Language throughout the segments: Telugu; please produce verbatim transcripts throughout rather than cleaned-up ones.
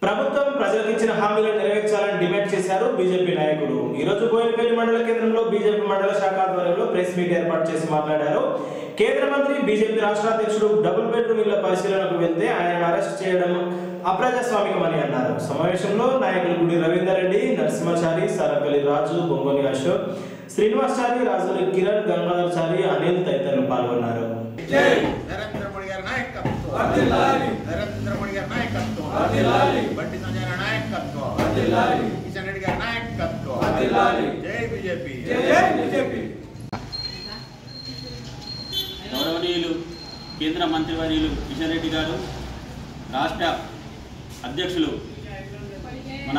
ప్రభుత్వం ప్రజలకు ఇచ్చిన హామీలను నెరవేర్చాలని డిమాండ్ చేశారు బీజేపీ నాయకులు. ఈ రోజు బోయినపల్లి మండల కేంద్రంలో బీజేపీ మండల శాఖ ఆధ్వర్యంలో ప్రెస్ మీట్ ఏర్పాటు చేసి మాట్లాడారు. కేంద్ర మంత్రి బీజేపీ రాష్ట్ర అధ్యక్షుడు డబుల్ బెడ్రూమ్ ఇళ్ల పరిశీలనకు వెళ్తే ఆయన అరెస్ట్ చేయడం అప్రజాస్వామికమని అన్నారు. సమావేశంలో నాయకులు గుడి రవీందర్ రెడ్డి, నరసింహాచారి, సరపల్లి రాజు, బొంగోని అశోక్, శ్రీనివాసచారి, రాజుల కిరణ్, గంగాధర్చారి, అనిల్ తదితరులు పాల్గొన్నారు. నరేంద్ర మోడీ గారి నాయకత్వం వర్ధిల్లాలి. నరేంద్ర మోడీ గారి నాయకత్వం వర్ధిల్లాలి. బండి సంజయ్ గారి నాయకత్వం వర్ధిల్లాలి. కిషన్ రెడ్డి గారి నాయకత్వం వర్ధిల్లాలి. జై బీజేపీ, జై బీజేపీ. గౌరవనీయులు కేంద్ర మంత్రివర్యులు కిషన్ రెడ్డి గారు, రాష్ట్ర అధ్యక్షులు మన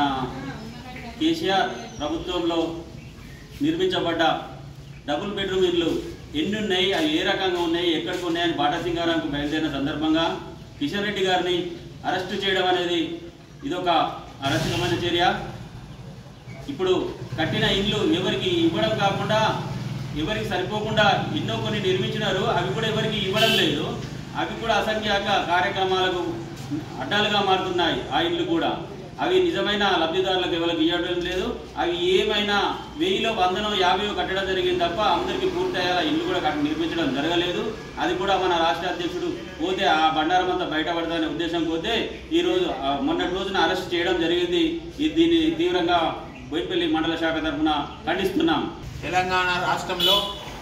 కేసీఆర్ ప్రభుత్వంలో నిర్మించబడ్డ డబుల్ బెడ్రూమ్ ఇల్లు ఎన్ని ఉన్నాయి, అవి ఏ రకంగా ఉన్నాయి, ఎక్కడికి ఉన్నాయని బాటా సింగారాంకు బయలుదేరిన సందర్భంగా కిషన్ రెడ్డి గారిని అరెస్టు చేయడం అనేది ఇదొక అరాచకమైన చర్య. ఇప్పుడు కట్టిన ఇల్లు ఎవరికి ఇవ్వడం కాకుండా, ఎవరికి సరిపోకుండా ఎన్నో కొన్ని నిర్మించినారు, అవి కూడా ఎవరికి ఇవ్వడం లేదు. అవి కూడా అసంఖ్యాక కార్యక్రమాలకు అడ్డాలుగా మారుతున్నాయి. ఆ ఇల్లు కూడా అవి నిజమైన లబ్ధిదారులకు ఎవరికి ఇవ్వడం లేదు. అవి ఏమైనా వెయ్యిలో వందనో యాభైలో కట్టడం జరిగింది తప్ప అందరికీ పూర్తయ్యేలా ఇల్లు కూడా నిర్మించడం జరగలేదు. అది కూడా మన రాష్ట్ర అధ్యక్షుడు పోతే ఆ బండారం అంతా బయటపడతానే ఉద్దేశం పోతే ఈరోజు మొన్నటి రోజున అరెస్ట్ చేయడం జరిగింది. దీన్ని తీవ్రంగా బోయినపల్లి మండల శాఖ తరఫున ఖండిస్తున్నాం. తెలంగాణ రాష్ట్రంలో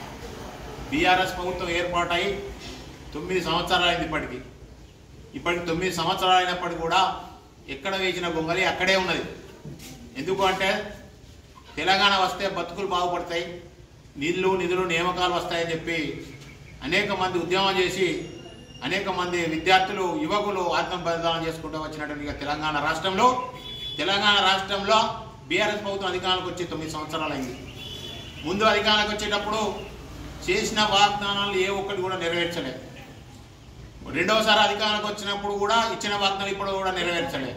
బీఆర్ఎస్ ప్రభుత్వం ఏర్పాటై తొమ్మిది సంవత్సరాలు అయింది. ఇప్పటికి ఇప్పటికి తొమ్మిది సంవత్సరాలు అయినప్పటికీ కూడా ఎక్కడ వేసిన గొంగలి అక్కడే ఉన్నది. ఎందుకు అంటే తెలంగాణ వస్తే బతుకులు బాగుపడతాయి, నీళ్లు నిధులు నియామకాలు వస్తాయని చెప్పి అనేక మంది ఉద్యమం చేసి అనేక మంది విద్యార్థులు యువకులు ఆత్మ బలిదానం చేసుకుంటూ వచ్చినటువంటి తెలంగాణ రాష్ట్రంలో తెలంగాణ రాష్ట్రంలో బీఆర్ఎస్ ప్రభుత్వం అధికారానికి వచ్చి తొమ్మిది సంవత్సరాలు అయింది. ముందు అధికారానికి వచ్చేటప్పుడు చేసిన వాగ్దానాలు ఏ ఒక్కటి కూడా నెరవేర్చలేదు. రెండవసారి అధికారానికి వచ్చినప్పుడు కూడా ఇచ్చిన వాగ్దానాలు ఇప్పుడు కూడా నెరవేర్చలేదు.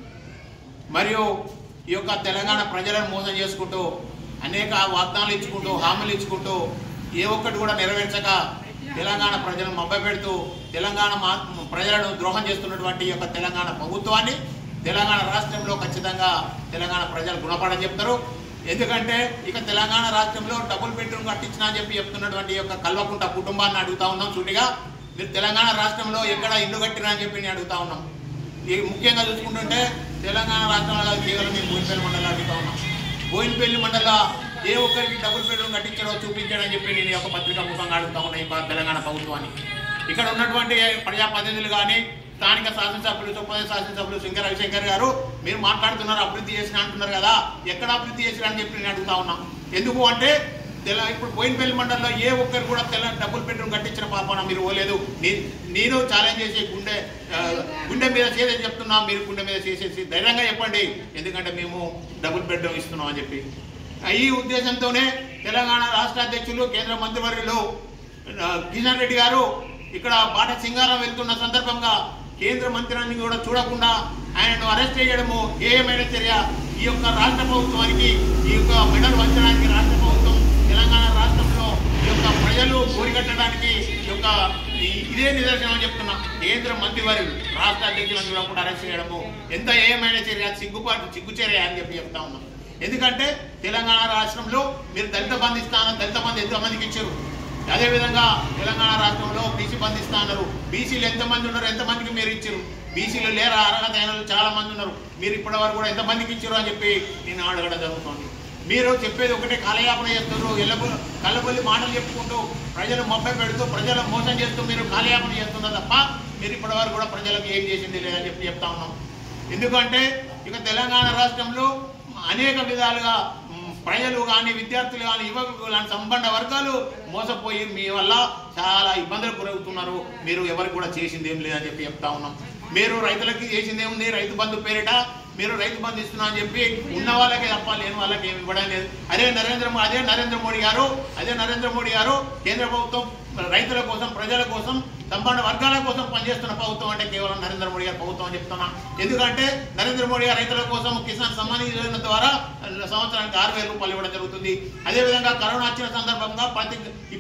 మరియు ఈ యొక్క తెలంగాణ ప్రజలను మోసం చేసుకుంటూ అనేక వాగ్దానాలు ఇచ్చుకుంటూ హామీలు ఇచ్చుకుంటూ ఏ ఒక్కటి కూడా నెరవేర్చక తెలంగాణ ప్రజలను మభ్యపెడుతూ తెలంగాణ ప్రజలను ద్రోహం చేస్తున్నటువంటి ఈ యొక్క తెలంగాణ ప్రభుత్వాన్ని తెలంగాణ రాష్ట్రంలో ఖచ్చితంగా తెలంగాణ ప్రజలు గుణపడని చెప్తారు. ఎందుకంటే ఇక తెలంగాణ రాష్ట్రంలో డబుల్ బెడ్రూమ్ కట్టించినా అని చెప్పి చెప్తున్నటువంటి యొక్క కల్వకుంట కుటుంబాన్ని అడుగుతా ఉన్నాం. సూటిగా మీరు తెలంగాణ రాష్ట్రంలో ఎక్కడ ఇల్లు కట్టినా అని చెప్పి నేను అడుగుతా ఉన్నాం. ఈ ముఖ్యంగా చూసుకుంటుంటే తెలంగాణ రాష్ట్రంలో కేవలం మేము బోయినపల్లి మండలం అడుగుతా ఉన్నాం. బోయినపల్లి మండల ఏ ఒక్కరికి డబుల్ బెడ్రూమ్ కట్టించడో చూపించడం అని చెప్పి నేను యొక్క పత్రికా ముఖంగా అడుగుతా ఉన్నాను ఈ తెలంగాణ ప్రభుత్వాన్ని. ఇక్కడ ఉన్నటువంటి ప్రజాప్రతినిధులు కానీ స్థానిక శాసనసభ్యులు చొప్పదే శాసనసభ్యులు శంకర్ రవిశంకర్ గారు మీరు మాట్లాడుతున్నారు, అభివృద్ధి చేసిన అంటున్నారు కదా, ఎక్కడ అభివృద్ధి చేసిన అని చెప్పి నేను అడుగుతా ఉన్నాం. ఎందుకు అంటే తెల ఇప్పుడు బోయినపల్లి మండలంలో ఏ ఒక్కరు కూడా తెల్ల డబుల్ బెడ్రూమ్ కట్టించిన పాపన మీరు పోలేదు. నేను ఛాలెంజ్ చేసి గుండె గుండె మీద చేసేసి చెప్తున్నా, మీరు గుండె మీద చేసేసి ధైర్యంగా చెప్పండి, ఎందుకంటే మేము డబుల్ బెడ్రూమ్ ఇస్తున్నాం అని చెప్పి. ఈ ఉద్దేశంతోనే తెలంగాణ రాష్ట్ర అధ్యక్షులు కేంద్ర మంత్రివర్యులు కిషన్ రెడ్డి గారు ఇక్కడ బాటా సింగారం వెళ్తున్న సందర్భంగా కేంద్ర మంత్రిని కూడా చూడకుండా ఆయనను అరెస్ట్ చేయడము ఏమైనా చర్య. ఈ యొక్క రాష్ట్ర ప్రభుత్వానికి ఈ యొక్క మెడల్ వంచడానికి రాష్ట్ర ప్రభుత్వం తెలంగాణ రాష్ట్రంలో ఈ యొక్క ప్రజలు కోరికట్టడానికి ఈ యొక్క ఇదే నిదర్శనం చెప్తున్నా. కేంద్ర మంత్రివర్యులు రాష్ట్ర అధ్యక్షులను చూడకుండా అరెస్ట్ చేయడము ఎంత ఏమైనా చర్య, సిగ్గుపాటు సిగ్గు చర్య అని చెప్పి చెప్తా ఉన్నాం. ఎందుకంటే తెలంగాణ రాష్ట్రంలో మీరు దళిత బంధు ఇస్తాను, దళిత బంధు ఎంతమందికి ఇచ్చారు. అదేవిధంగా తెలంగాణ రాష్ట్రంలో బీసీ బంధు ఇస్తా అన్నారు. బీసీలు ఎంతమంది ఉన్నారు, ఎంతమందికి మీరు ఇచ్చారు. బీసీలు లేరా, అర్హత అయిన చాలా మంది ఉన్నారు, మీరు ఇప్పటి వరకు కూడా ఎంతమందికి ఇచ్చారు అని చెప్పి నేను అడగడం జరుగుతుంది. మీరు చెప్పేది ఒకటే కాలయాపన చేస్తున్నారు, ఎల్లబు కళ్ళబొల్లి మాటలు చెప్పుకుంటూ ప్రజలు మభ్య పెడుతూ ప్రజలను మోసం చేస్తూ మీరు కాలయాపన చేస్తున్నారు తప్ప మీరు ఇప్పటి వరకు కూడా ప్రజలకు ఏం చేసింది లేదని చెప్పి చెప్తా ఉన్నాం. ఎందుకంటే ఇక తెలంగాణ రాష్ట్రంలో అనేక విధాలుగా ప్రజలు కానీ విద్యార్థులు కానీ యువకులు కానీ సంబంధ వర్గాలు మోసపోయి మీ వల్ల చాలా ఇబ్బందులు గురవుతున్నారు. మీరు ఎవరికి కూడా చేసింది ఏం లేదని చెప్పి చెప్తా ఉన్నాం. మీరు రైతులకి చేసింది ఏముంది, రైతు బంధు పేరిట మీరు రైతు బంధు ఇస్తున్నా అని చెప్పి ఉన్న వాళ్ళకే తప్ప లేని వాళ్ళకి ఏమి ఇవ్వడం లేదు. అదే నరేంద్ర అదే నరేంద్ర మోడీ గారు అదే నరేంద్ర మోడీ గారు కేంద్ర ప్రభుత్వం రైతుల కోసం ప్రజల కోసం సంపన్న వర్గాల కోసం పనిచేస్తున్న ప్రభుత్వం అంటే కేవలం నరేంద్ర మోడీ గారి ప్రభుత్వం అని చెప్తున్నా. ఎందుకంటే నరేంద్ర మోడీ గారు రైతుల కోసం కిసాన్ సమ్మాన్ యోజన ద్వారా సంవత్సరానికి ఆరు వేల రూపాయలు ఇవ్వడం జరుగుతుంది. అదేవిధంగా కరోనా వచ్చిన సందర్భంగా ప్రతి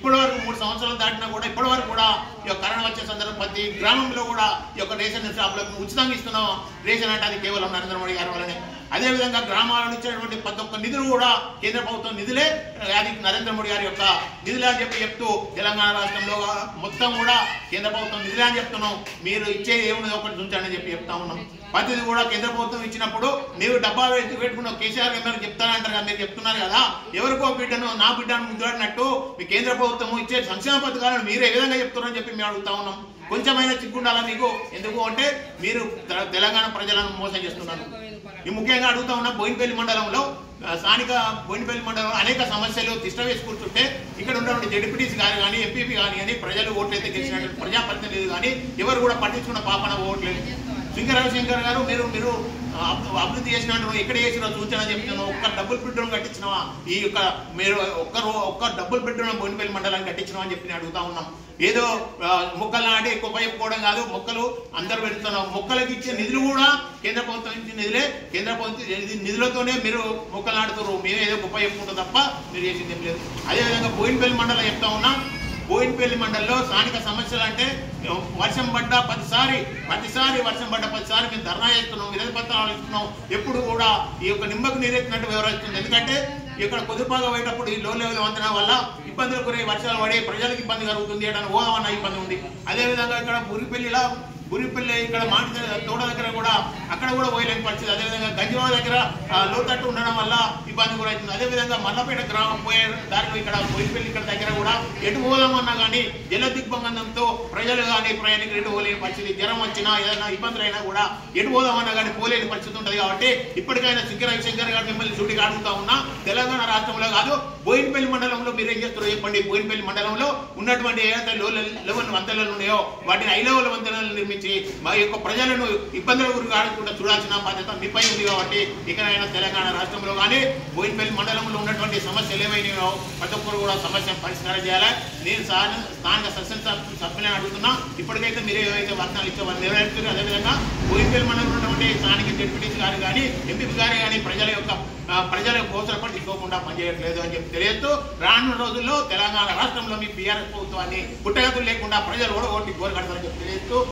ఇప్పటి వరకు మూడు సంవత్సరాలు దాటినా కూడా ఇప్పటి వరకు కూడా ఈ యొక్క కరోనా వచ్చే సందర్భం ప్రతి గ్రామంలో కూడా ఈ యొక్క రేషన్ షాపులకు ఉచితంగా ఇస్తున్నాం రేషన్ అంటే అది కేవలం నరేంద్ర మోడీ గారి వల్లనే. అదేవిధంగా గ్రామాల నుంచి వచ్చినటువంటి ప్రతి ఒక్క నిధులు కూడా కేంద్ర ప్రభుత్వం నిధులే, అది నరేంద్ర మోడీ గారి యొక్క నిధులే అని చెప్పి చెప్తూ తెలంగాణ రాష్ట్రంలో మొత్తం కూడా కేంద్ర ప్రభుత్వం నిధులే అని చెప్తున్నాం. మీరు ఇచ్చే ఏమున్నది ఒకటి ఉంచాలని చెప్పి చెప్తా ఉన్నాం. ప్రతిది కూడా కేంద్ర ప్రభుత్వం ఇచ్చినప్పుడు నీవు డబ్బా వేసి పెట్టుకున్నావు కేసీఆర్ ఏమైనా చెప్తానంటారు కదా, మీరు చెప్తున్నారు కదా ఎవరికో బిడ్డను నా బిడ్డను ముద్దాడినట్టు మీ కేంద్ర ప్రభుత్వం ఇచ్చే సంక్షేమ పథకాలను మీరు ఏ విధంగా చెప్తున్నారని చెప్పి మేము అడుగుతా ఉన్నాం. కొంచెమైనా చిక్కుండాలా మీకు? ఎందుకు అంటే మీరు తెలంగాణ ప్రజలను మోసం చేస్తున్నారు. ఈ ముఖ్యంగా అడుగుతా ఉన్నా, బోయినపల్లి మండలంలో స్థానిక బోయినపల్లి మండలంలో అనేక సమస్యలు తిష్ట వేసి కూర్చుంటే ఇక్కడ ఉన్నటువంటి జడ్పీటీసీ గారు కానీ ఎంపీపీ కానీ కానీ ప్రజలు ఓట్లయితే గెలిచినటువంటి ప్రజాప్రతినిధులు కానీ ఎవరు కూడా పట్టించుకున్న పాపన ఓట్లేదు. శంకర్ రవిశంకర్ గారు మీరు మీరు అభివృద్ధి చేసినట్టు ఎక్కడ చేసినా చూచానని చెప్తున్నాను. ఒక్క డబుల్ బెడ్రూమ్ కట్టించినవా? ఈ యొక్క మీరు ఒక్క ఒక్క డబుల్ బెడ్రూమ్ బోయినపల్లి మండలాన్ని కట్టించినావా అని చెప్పి అడుగుతా ఉన్నాం. ఏదో మొక్కలు నాటి ఎక్కువ పైపుకోవడం కాదు, మొక్కలు అందరూ పెడుతున్నాం. మొక్కలకి ఇచ్చే నిధులు కూడా కేంద్ర ప్రభుత్వం ఇచ్చే నిధులే, కేంద్ర ప్రభుత్వం నిధులతోనే మీరు మొక్కలు నాటుతారు. మేము ఏదో గొప్ప చెప్పుకుంటాం తప్ప మీరు చేసింది ఏం లేదు. అదేవిధంగా బోయినపల్లి మండలం చెప్తా ఉన్నా, బోయినపల్లి మండలంలో స్థానిక సమస్యలు అంటే వర్షం పడ్డ ప్రతిసారి ప్రతిసారి వర్షం పడ్డ ప్రతిసారి మేము ధర్నా చేస్తున్నాం, వినతి పత్రాలు ఇస్తున్నాం. ఎప్పుడు కూడా ఈ యొక్క నిమ్మకు నీరెత్తినట్టు వ్యవహరిస్తుంది. ఎందుకంటే ఇక్కడ కొద్దిపాగా పోయేటప్పుడు ఈ లో లెవెల్ వంతెన వల్ల ఇబ్బందులు గురై వర్షాలు పడి ప్రజలకు ఇబ్బంది కలుగుతుంది, ఏదైనా ఓదమన్న ఇబ్బంది ఉంది. అదేవిధంగా ఇక్కడ బురిపల్లిలా బురిపల్లి ఇక్కడ మాటి తోట దగ్గర కూడా అక్కడ కూడా పోయలేని పరిస్థితి. అదేవిధంగా గంజివా దగ్గర లోతట్టు ఉండడం వల్ల ఇబ్బంది కూడా అవుతుంది. అదేవిధంగా మల్లపేట గ్రామం పోయే దారిలో ఇక్కడ బురిపల్లి ఇక్కడ దగ్గర కూడా ఎటు పోదామన్నా కానీ జల దిగ్బంధంతో ప్రజలు కానీ ప్రయాణికులు ఎటు పోలేని పరిస్థితి. జ్వరం వచ్చినా ఏదైనా ఇబ్బందులు అయినా కూడా ఎటు పోదామన్నా కానీ పోలేని పరిస్థితి ఉంటుంది. కాబట్టి ఇప్పటికైనా శంకర్ రవిశంకర్ గారు మిమ్మల్ని డ్యూటీకి అడుగుతా ఉన్నా, తెలంగాణ రాష్ట్రంలో కాదు బోయినపల్లి మండలంలో మీరు ఏం చేస్తారో చెప్పండి. బోయినపల్లి మండలంలో ఉన్నటువంటి ఏదైతే లో లెవెల్ వంతెనలు ఉన్నాయో వాటిని హై లెవెల్ వంతెనలు నిర్మించి మా యొక్క ప్రజలను ఇబ్బందుల గురించి ఆడకుండా చూడాల్సిన బాధ్యత మీపై ఉంది. కాబట్టి ఇకనైనా తెలంగాణ రాష్ట్రంలో కానీ బోయినపల్లి మండలంలో ఉన్నటువంటి సమస్యలు ఏమైనాయో ప్రతి ఒక్కరు కూడా సమస్యను పరిష్కారం చేయాలి. నేను స్థానిక సస్య సభ్యులను అడుగుతున్నా, ఇప్పటికైతే మీరు ఏవైతే వర్ణాలు ఇచ్చేవారు నెరవేరుతుంది. అదేవిధంగా బోయినపల్లి మండలంలో ఉన్నటువంటి స్థానిక జడ్పీటీసీ గారు కానీ ఎంపీ గారు కానీ ప్రజల యొక్క ప్రజల కోసం పట్టించుకోకుండా పనిచేయట్లేదు అని చెప్పి తెలియజేస్తూ రానున్న రోజుల్లో తెలంగాణ రాష్ట్రంలో మీ బీఆర్ఎస్ ప్రభుత్వాన్ని పుట్టగతులు లేకుండా ప్రజలు ఓడగొట్టి గోరు కడతారని చెప్పి తెలియజేస్తూ